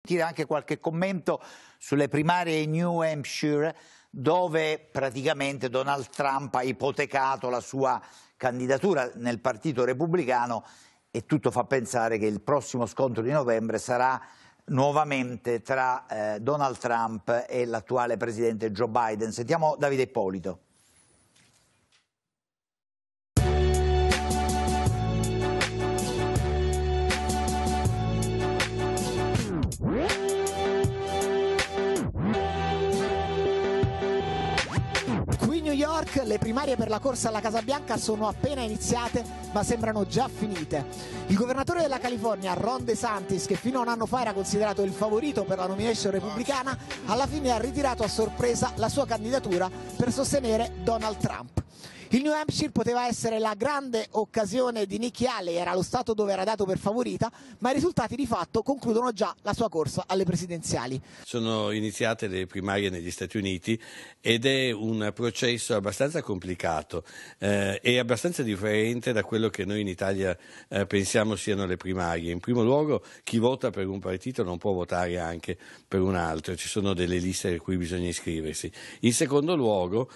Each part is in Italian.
Anche qualche commento sulle primarie in New Hampshire, dove praticamente Donald Trump ha ipotecato la sua candidatura nel Partito Repubblicano, e tutto fa pensare che il prossimo scontro di novembre sarà nuovamente tra Donald Trump e l'attuale presidente Joe Biden. Sentiamo Davide Ippolito. Qui a New York le primarie per la corsa alla Casa Bianca sono appena iniziate, ma sembrano già finite. Il governatore della California, Ron DeSantis, che fino a un anno fa era considerato il favorito per la nomination repubblicana, alla fine ha ritirato a sorpresa la sua candidatura per sostenere Donald Trump. Il New Hampshire poteva essere la grande occasione di Nikki Haley, era lo stato dove era dato per favorita, ma i risultati di fatto concludono già la sua corsa alle presidenziali. Sono iniziate le primarie negli Stati Uniti ed è un processo abbastanza complicato e abbastanza differente da quello che noi in Italia pensiamo siano le primarie. In primo luogo, chi vota per un partito non può votare anche per un altro, ci sono delle liste a cui bisogna iscriversi. In secondo luogo,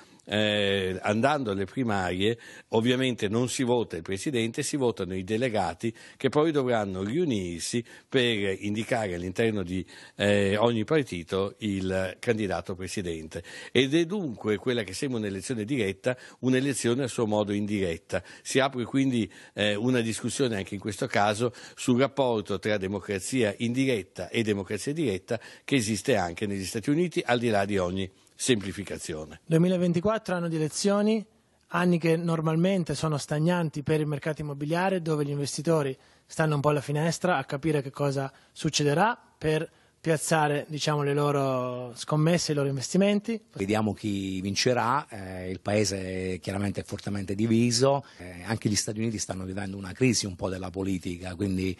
andando alle primarie ovviamente non si vota il presidente, si votano i delegati che poi dovranno riunirsi per indicare all'interno di ogni partito il candidato presidente, ed è dunque quella che sembra un'elezione diretta, un'elezione a suo modo indiretta. Si apre quindi una discussione anche in questo caso sul rapporto tra democrazia indiretta e democrazia diretta che esiste anche negli Stati Uniti, al di là di ogni semplificazione. 2024 anno di elezioni, anni che normalmente sono stagnanti per il mercato immobiliare, dove gli investitori stanno un po' alla finestra a capire che cosa succederà per piazzare, diciamo, le loro scommesse, i loro investimenti. Vediamo chi vincerà, il paese chiaramente è fortemente diviso, anche gli Stati Uniti stanno vivendo una crisi un po' della politica, quindi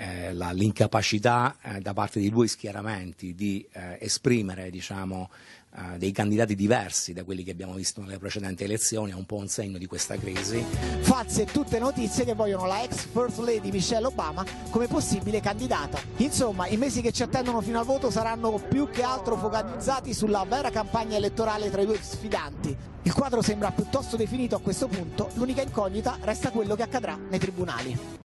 l'incapacità da parte di due schieramenti di esprimere, diciamo, dei candidati diversi da quelli che abbiamo visto nelle precedenti elezioni è un po' un segno di questa crisi. False tutte notizie che vogliono la ex First Lady Michelle Obama come possibile candidata. Insomma, i mesi che ci attendono fino al voto saranno più che altro focalizzati sulla vera campagna elettorale tra i due sfidanti. Il quadro sembra piuttosto definito a questo punto, l'unica incognita resta quello che accadrà nei tribunali.